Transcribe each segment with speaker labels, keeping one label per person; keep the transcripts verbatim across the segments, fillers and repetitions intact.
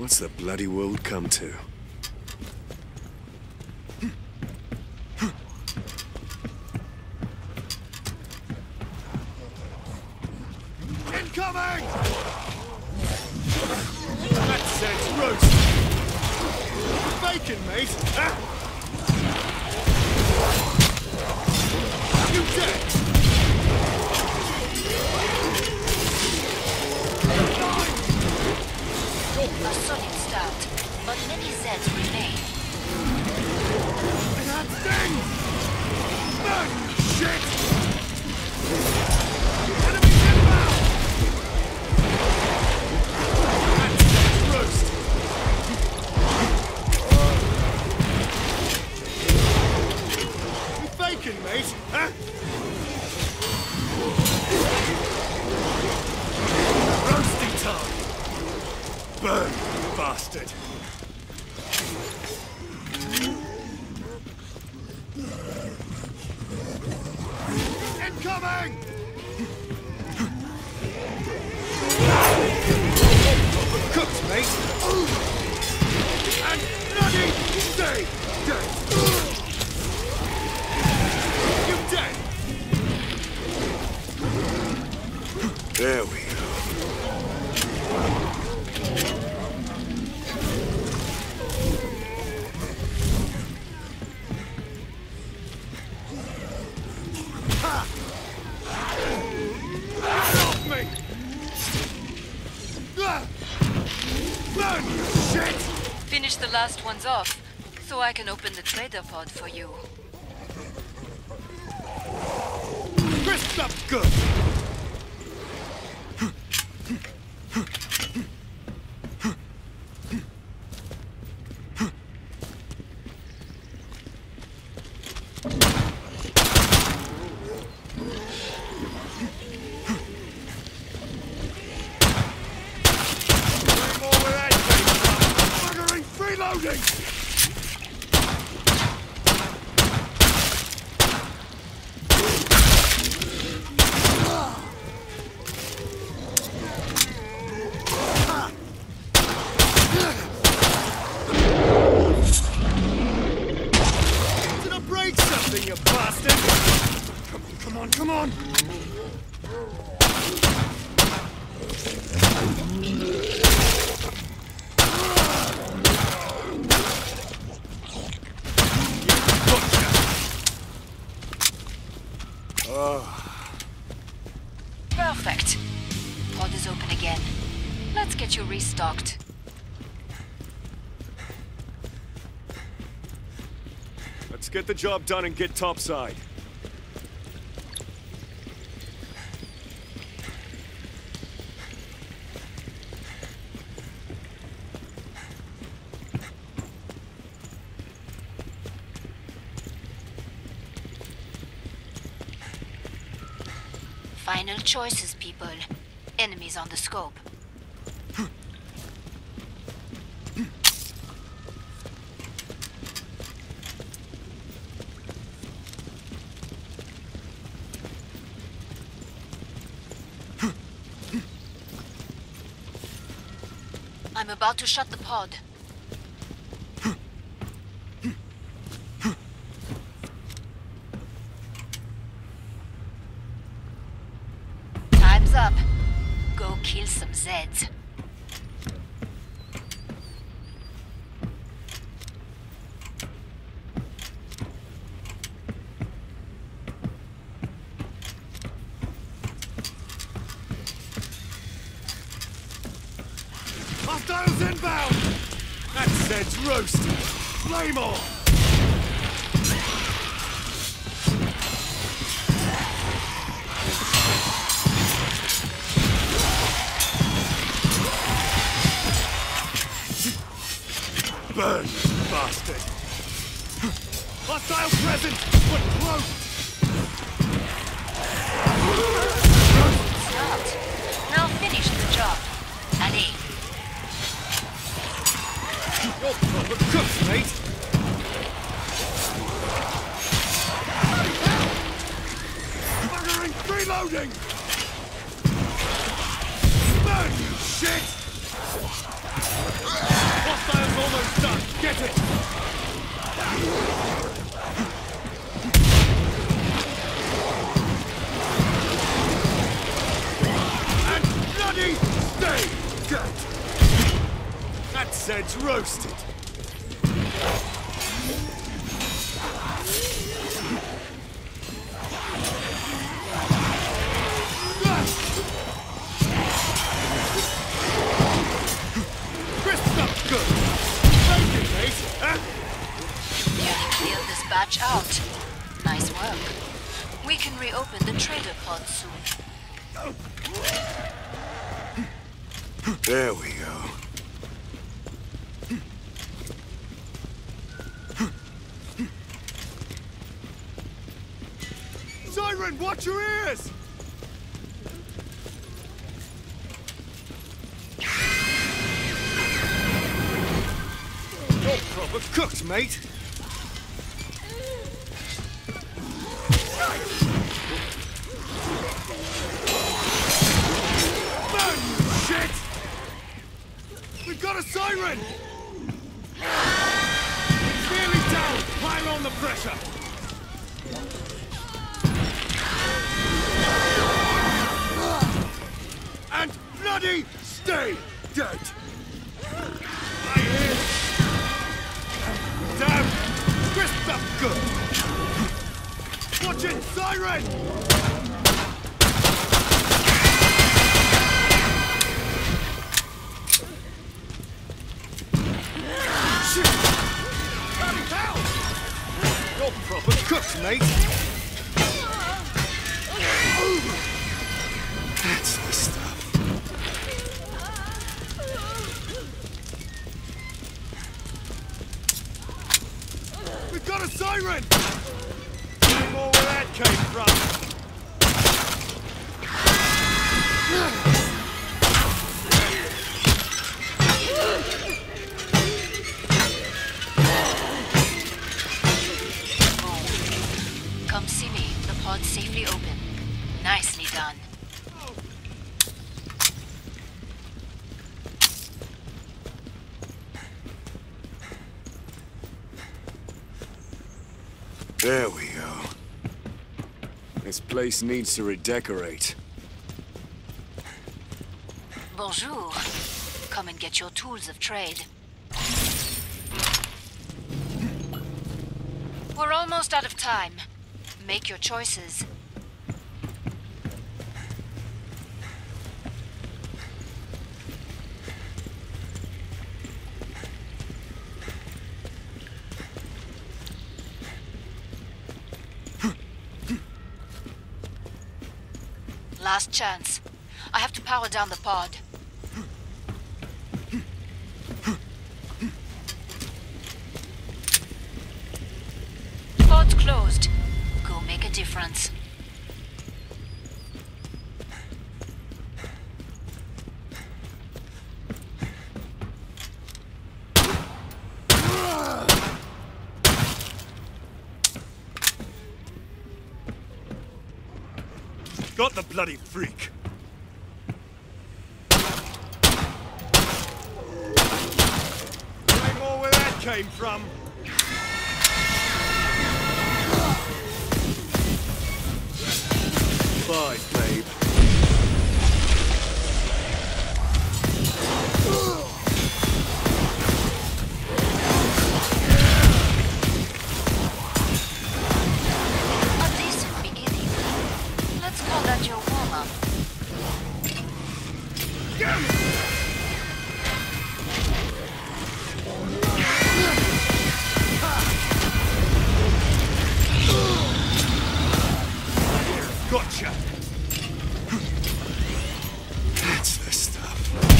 Speaker 1: What's the bloody world come to?
Speaker 2: Incoming! That's it, roast! Bacon, mate! Huh? You dead!
Speaker 3: A solid start, but many Zeds remain.
Speaker 2: That thing! Burn, you shit! Enemy inbound! That's roast! You faking, mate? Huh? Roasty time! Burn, you bastard! Incoming! Cooked, mate! And bloody stay dead! You dead!
Speaker 1: There we go.
Speaker 3: Finish the last ones off, so I can open the trader pod for you.
Speaker 2: Crisped up good!
Speaker 3: Perfect. Pod is open again. Let's get you restocked.
Speaker 2: Let's get the job done and get topside.
Speaker 3: Final choices, people. Enemies on the scope. I'm about to shut the pod. Time's up. Go kill some Zeds.
Speaker 2: Hostiles inbound! That Zed's roasted. Flame on! Burn, bastard! Hostile present, but close!
Speaker 3: Start. Now finish the job. Allez.
Speaker 2: You're proper cooks, mate! Buggering, reloading! Burn, you shit! Get it! And bloody stay dead! That said's roasted. Crisp up good! Thank you, mate! Huh?
Speaker 3: Nearly cleared this batch out. Nice work. We can reopen the trader pod soon.
Speaker 1: There we go.
Speaker 2: Siren, watch your ears! You're proper cooked, mate! Burn, you shit! We've got a siren! Nearly down! Pile on the pressure! And bloody stay dead! I hear. Damn! Crisped up good! Watch it, siren! Shit! Bloody hell! You're proper cooked, mate!
Speaker 1: That's the stuff.
Speaker 2: We've got a siren! No more where that came from.
Speaker 3: Come see me. The pod's safely open. Nicely done.
Speaker 1: There we go. This place needs to redecorate.
Speaker 3: Bonjour. Come and get your tools of trade. We're almost out of time. Make your choices. Last chance. I have to power down the pod. Pod's closed. Go make a difference.
Speaker 2: Got the bloody freak. No more where that came from. Bye, babe.
Speaker 3: A decent beginning. Let's call that your warm-up.
Speaker 2: Damn it! Gotcha!
Speaker 1: That's the stuff.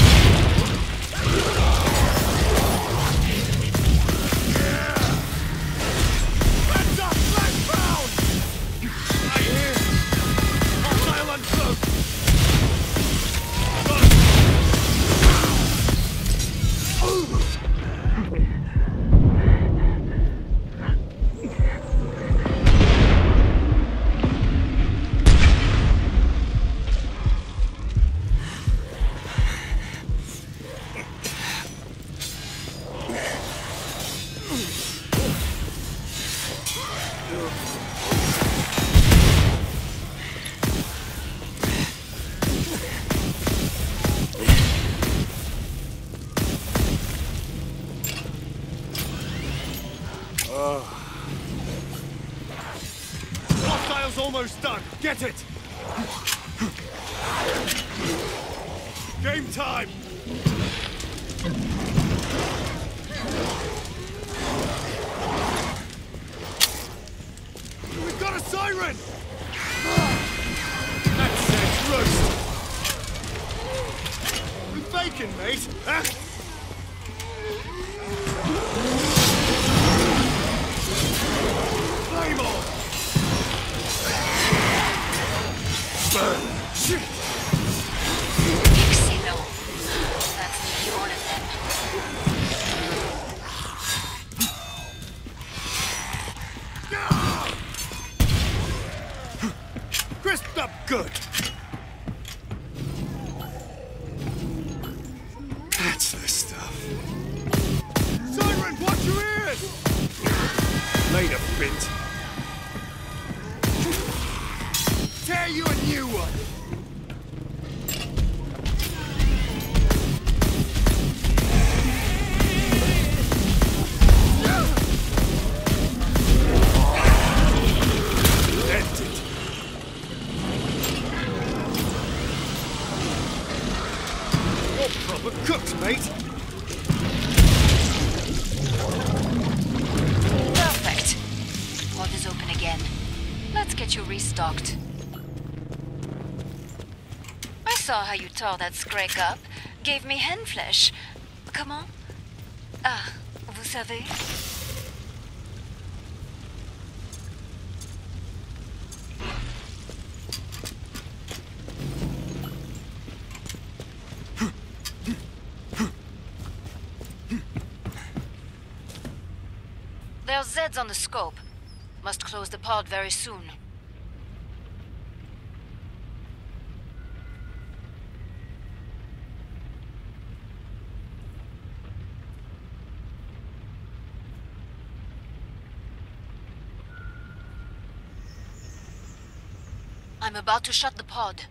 Speaker 2: Heads up, flash bound! I hear. Hostile uncloaked. Game time! We've got a siren! That's it, roast! With bacon, mate, huh? Flame on! Burn! Shit!
Speaker 3: That's nearly all of them.
Speaker 2: Crisped up good!
Speaker 1: That's the stuff.
Speaker 2: Siren, watch your ears! Later, Bint. Tear you a new one! Cooked, mate!
Speaker 3: Perfect. Pod is open again. Let's get you restocked. I saw how you tore that scrake up. Gave me hen flesh. Comment? Ah, vous savez? There's Zeds on the scope. Must close the pod very soon. I'm about to shut the pod.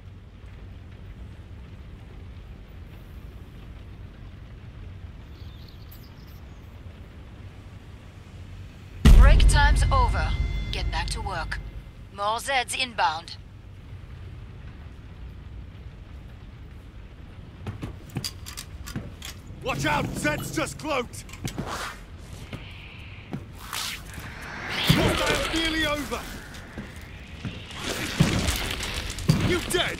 Speaker 3: Break time's over. Get back to work. More Zeds inbound.
Speaker 2: Watch out! Zed's just cloaked! Hostile's nearly over! You dead?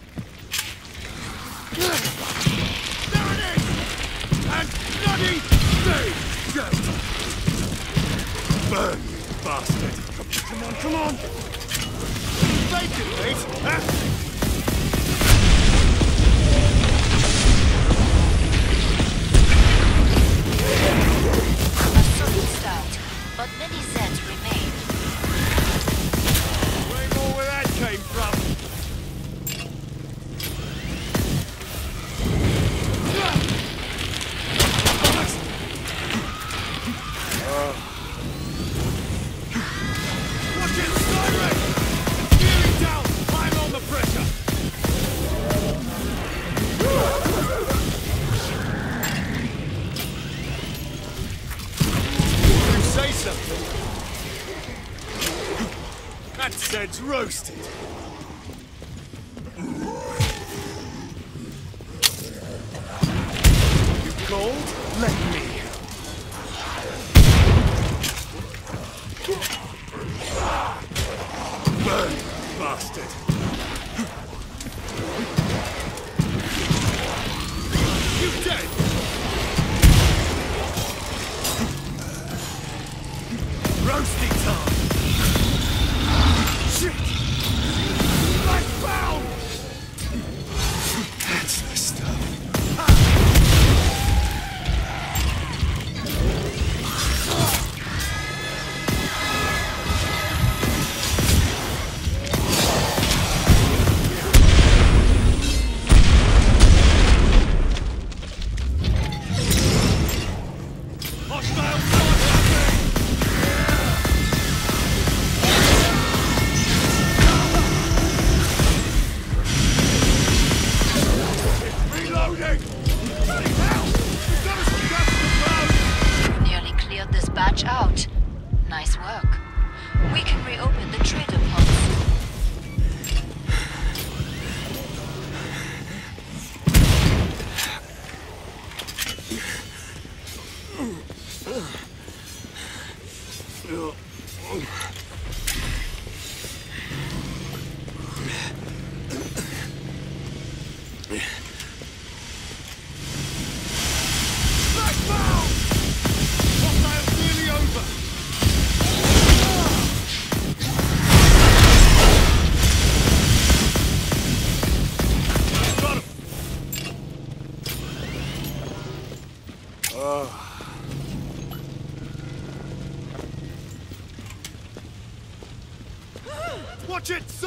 Speaker 2: There it is! And bloody stay dead! Burn, you bastard! Come on, come on! Bacon, mate! Huh?
Speaker 3: A certain stout, but many Zeds remain.
Speaker 2: Way more where that came from! Watch it, siren! Nearly down! I'm on the pressure! You say something? That Zed's roasted. You cold? Let me. Burn, bastard! You dead? Roasting time! Shit!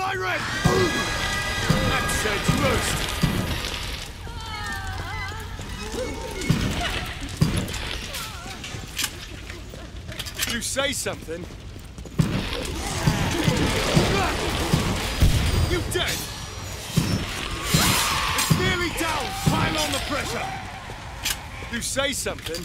Speaker 2: siren! That says roost. You say something? You dead? It's nearly down! Pile on the pressure! You say something?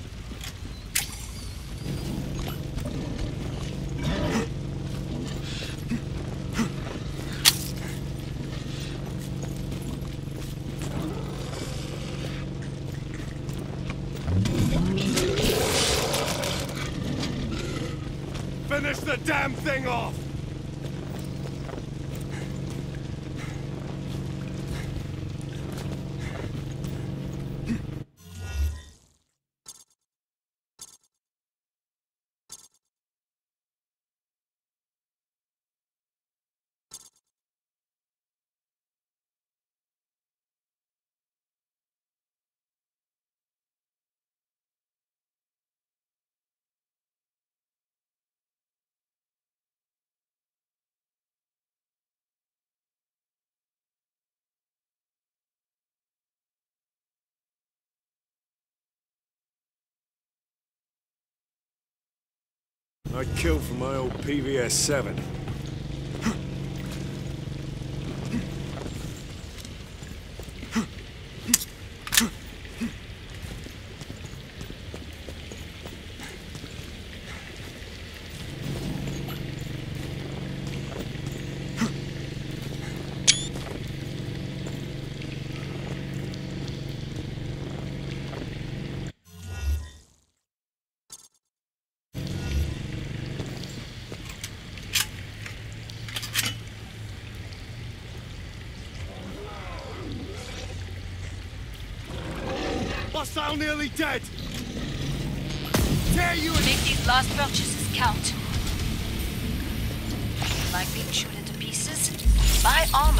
Speaker 2: Finish the damn thing off! I'd kill for my old P V S seven. Hostile nearly dead! Dare you
Speaker 3: Make these last purchases count. Like being chewed into pieces? Buy armor.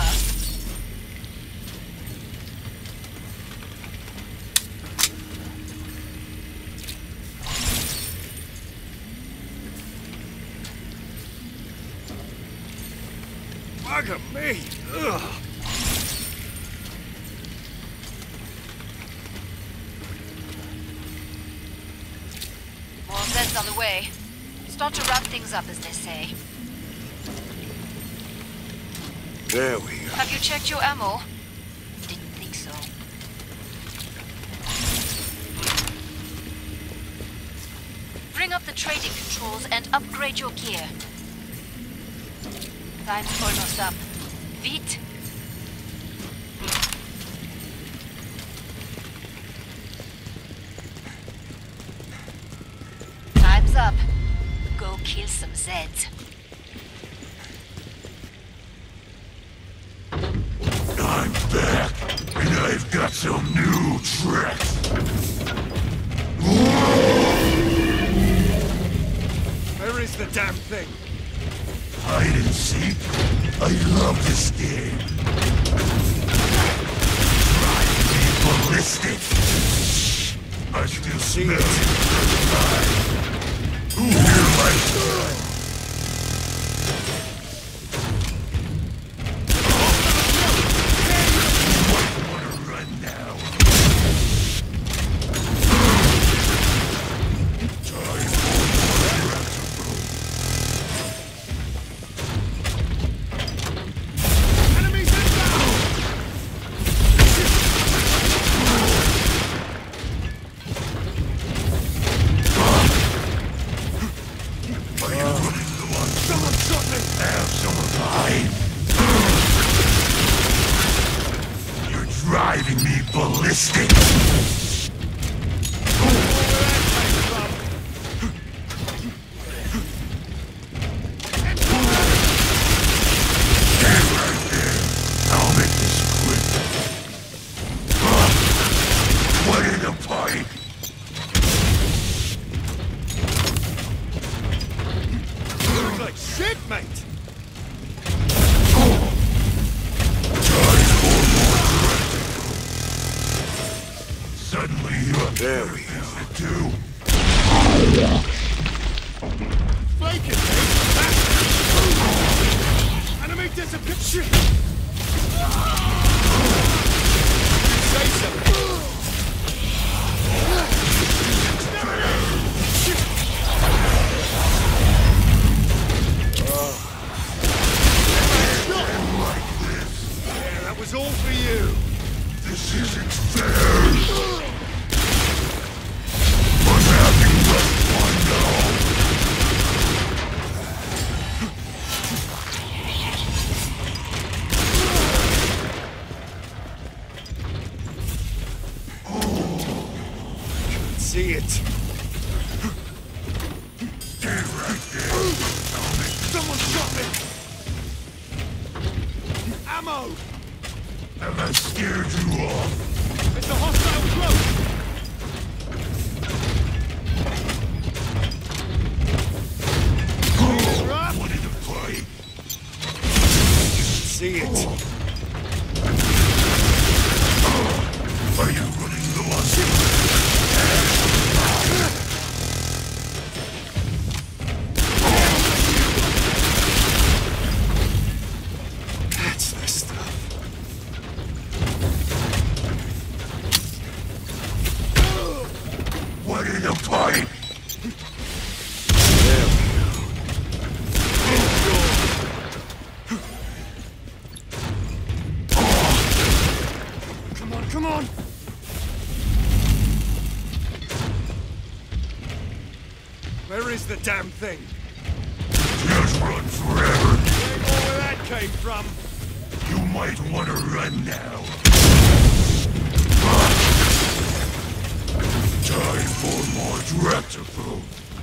Speaker 2: Bugger me! Ugh.
Speaker 3: More Zeds on the way. Start to wrap things up, as they say.
Speaker 1: There we go.
Speaker 3: Have you checked your ammo? Didn't think so. Bring up the trading controls and upgrade your gear. Time's almost up. Vite. Time's up. Go kill some Zeds.
Speaker 4: I'm back, and I've got some new tricks.
Speaker 2: Where is the damn thing?
Speaker 4: Hide and seek. I love this game. Drive me ballistic. I still see it. Who hear my son? Driving me ballistic! Stand right there. I'll make this quick. Uh, what in the pipe?
Speaker 2: You look like shit, mate!
Speaker 4: Suddenly you're
Speaker 1: There we go.
Speaker 4: too.
Speaker 2: Flank it, mate! Enemy disappeared! was all for you.
Speaker 4: This isn't fair. I'm having left one now.
Speaker 2: See it.
Speaker 4: Stay right there.
Speaker 2: Someone shot me! Ammo!
Speaker 4: Have I scared you off?
Speaker 2: It's a hostile close!
Speaker 4: Wanted to fight.
Speaker 2: See it.
Speaker 4: Are you running low on
Speaker 2: That's the stuff.
Speaker 4: What in the pipe?
Speaker 2: There we go. Come on, come on! Where is the damn thing?
Speaker 4: Just run forever.
Speaker 2: Ain't know where that came from.
Speaker 4: You might want to run now. Time for more directable.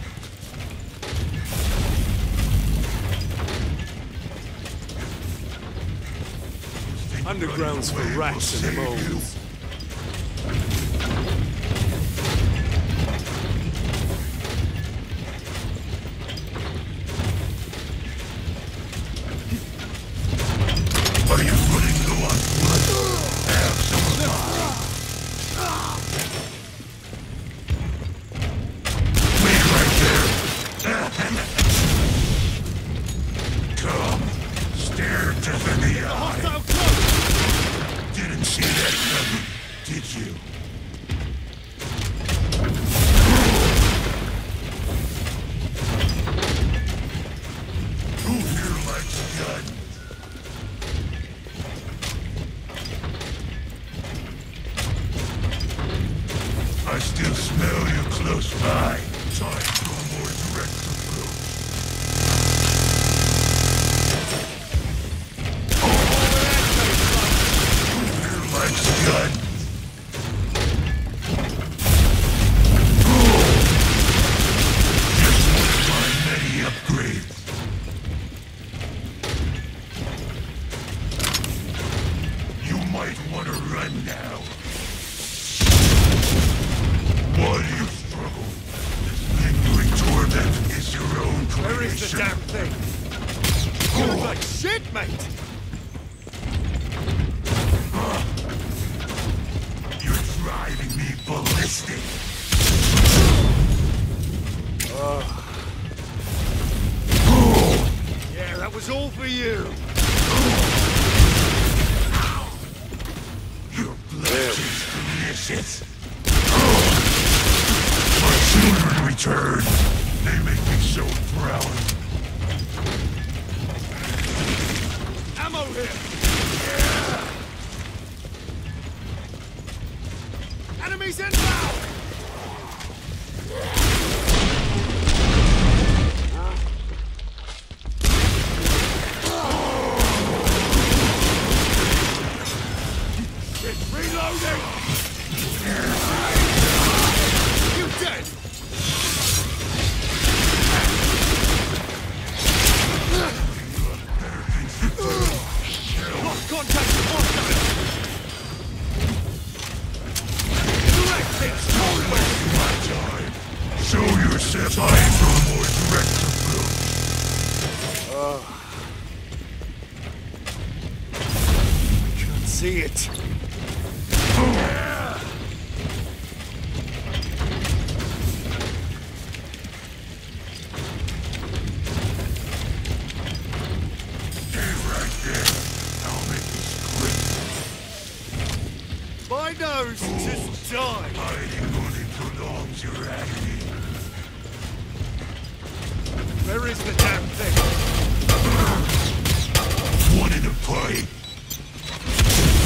Speaker 2: Underground's for rats and moles.
Speaker 4: Are you running low on blood? Have some of mine. Wait right there. Come, stare death in the eye.
Speaker 2: Hostile close!
Speaker 4: Didn't see that coming, did you? Who here likes guns? I still smell you close by. Time for a more direct approach. Who here likes guns? Just one of my many upgrades. You might want to run now. While you struggle, this lingering torment is your own creation.
Speaker 2: Where is the damn thing? You look like shit, mate!
Speaker 4: You're driving me ballistic.
Speaker 2: Yeah, that was all for you.
Speaker 4: Your blood is delicious. My children return. They make me so proud.
Speaker 2: Ammo here! Yeah. Enemies inbound! It's reloading! You dead! Lost contact with hostile! Direct hits! Don't waste
Speaker 4: My time. Show yourself time for a more direct approach.
Speaker 2: Can't see it.
Speaker 4: Stay right there. I'll make this quick.
Speaker 2: My nose just died.
Speaker 4: Hiding only prolongs your agony.
Speaker 2: Where is the damn thing?
Speaker 4: One in the pipe.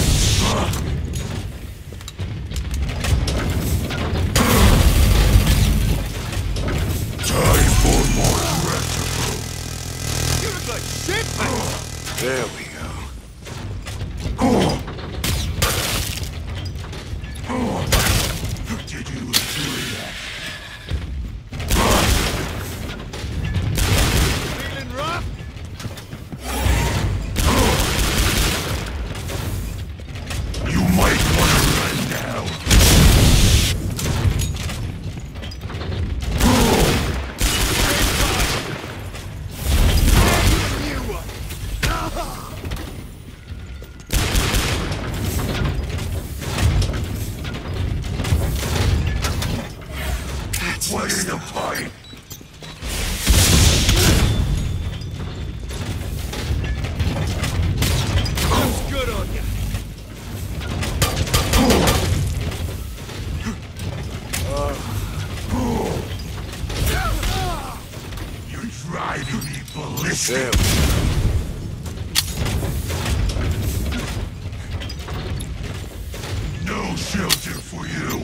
Speaker 1: There we go.
Speaker 4: No shelter for you.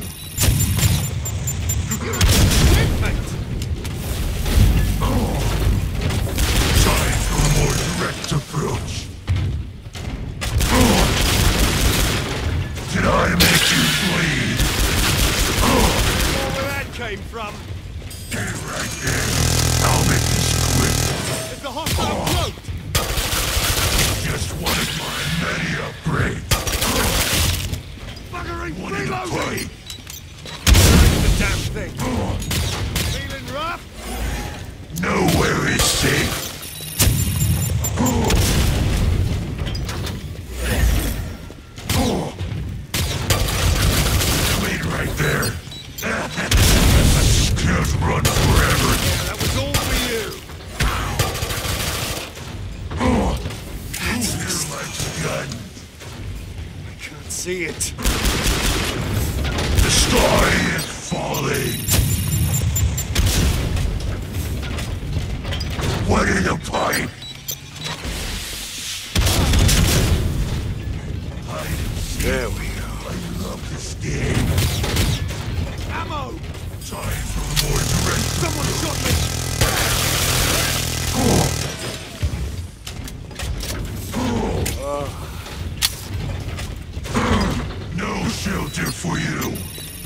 Speaker 4: Oh. Time for a more direct approach. Oh. Did I make you bleed? Oh.
Speaker 2: Where that came from?
Speaker 4: Get right there. I'll make this quick.
Speaker 2: It's the hostile float!
Speaker 4: Just wanted my many upgrades.
Speaker 2: Buggering
Speaker 4: Wanted to
Speaker 2: reloading!
Speaker 4: fight.
Speaker 2: The damn thing! Feeling rough?
Speaker 4: Nowhere is safe. Oh. Oh. Wait right there. You can't run forever.
Speaker 2: Yeah, that was all for you!
Speaker 4: Oh. Who likes guns?
Speaker 2: I can't see it.
Speaker 4: The sky is falling. What in the pipe?
Speaker 1: There we go.
Speaker 4: I love this game.
Speaker 2: Ammo!
Speaker 4: Time for more direct.
Speaker 2: Someone shot me!
Speaker 4: Oh. Oh. No shelter for you.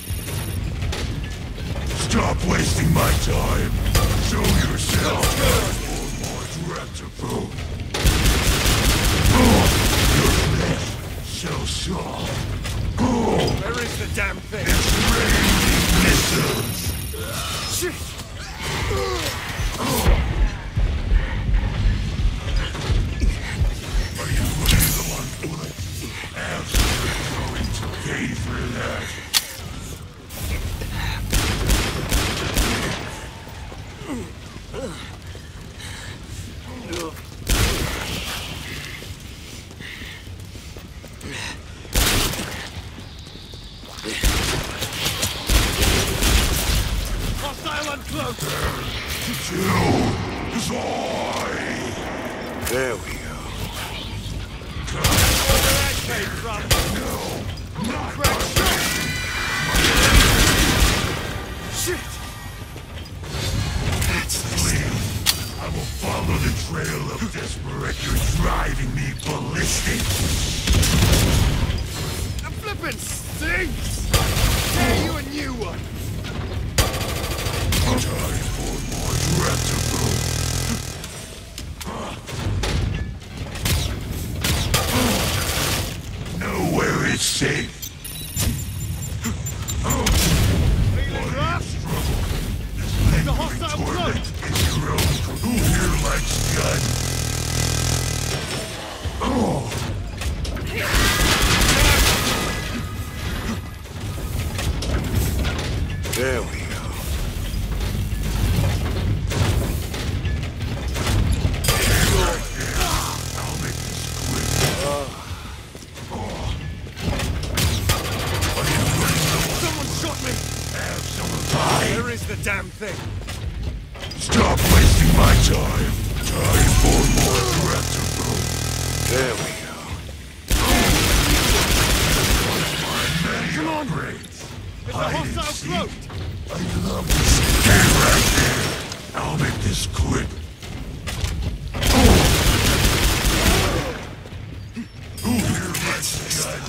Speaker 4: Stop wasting my time. Show yourself. Or more direct approach. Oh. Your flesh so soft. Oh.
Speaker 2: Where is the damn thing?
Speaker 4: It's raining missiles.
Speaker 2: Shit!
Speaker 4: Oh. Are you really the one for it? Absolutely going to pay for that.
Speaker 2: Hostile uncloaked!
Speaker 4: You is I.
Speaker 1: There we go.
Speaker 2: Where that came from?
Speaker 4: No, not
Speaker 2: Crack shot! Shit!
Speaker 1: That's the
Speaker 4: Please, I will follow the trail of desperate. You're driving me ballistic.
Speaker 2: The flippin' stinks! Tear you a new one!
Speaker 4: Time for more direct approach. Nowhere is safe.
Speaker 2: Feeling rough?
Speaker 4: Struggle. This
Speaker 2: The
Speaker 4: lingering
Speaker 2: hostile
Speaker 4: torment
Speaker 2: float!
Speaker 4: is your own. Who here likes guns? Oh.
Speaker 1: There we go.
Speaker 4: I'll make this quick. Oh. Are you ready to
Speaker 2: Someone shot me!
Speaker 4: have some pie?
Speaker 2: Where is the damn thing?
Speaker 4: Stop wasting my time. Time for more direct approach.
Speaker 1: There we go.
Speaker 4: Many
Speaker 2: Come on.
Speaker 4: upgrades.
Speaker 2: It's a
Speaker 4: Hide and
Speaker 2: hostile
Speaker 4: seek.
Speaker 2: float!
Speaker 4: I love this. Stay right there. I'll make this quick. Oh. Who here likes gun?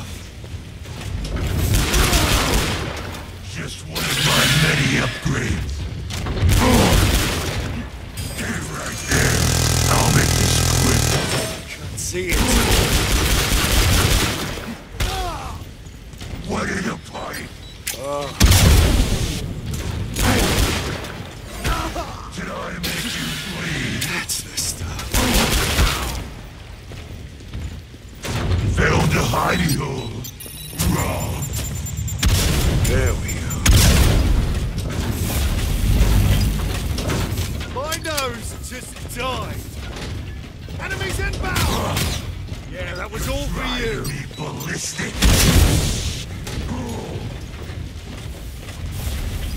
Speaker 4: Just one of my many upgrades. Oh. Stay right there. I'll make this quick.
Speaker 2: Can't see it.
Speaker 4: What in a pipe? Did I make you bleed?
Speaker 1: That's the stuff.
Speaker 4: Found a hidey hole. Wrong.
Speaker 1: There we go.
Speaker 2: My nose just died. Enemies inbound! Yeah, that was all for you.
Speaker 4: Drive me ballistic.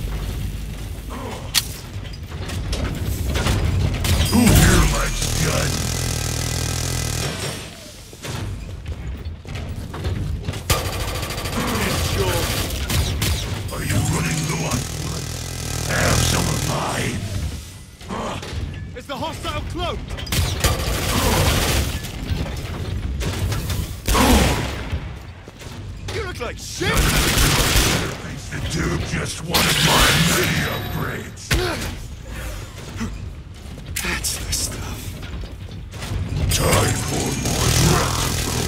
Speaker 4: Who here likes guns?
Speaker 2: look like shit!
Speaker 4: The dude just wanted my many upgrades.
Speaker 1: That's the stuff.
Speaker 4: Time for more dressable.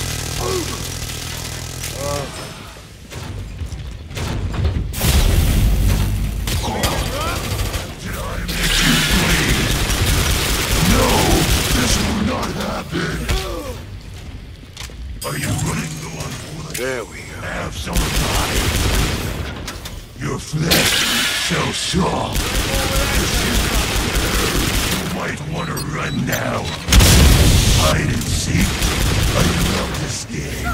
Speaker 4: Did I make you bleed? No, this will not happen. Are you running the one for the...
Speaker 1: There we go.
Speaker 4: Have some body. Your flesh so soft. You might want to run now. Hide and seek. I love this game.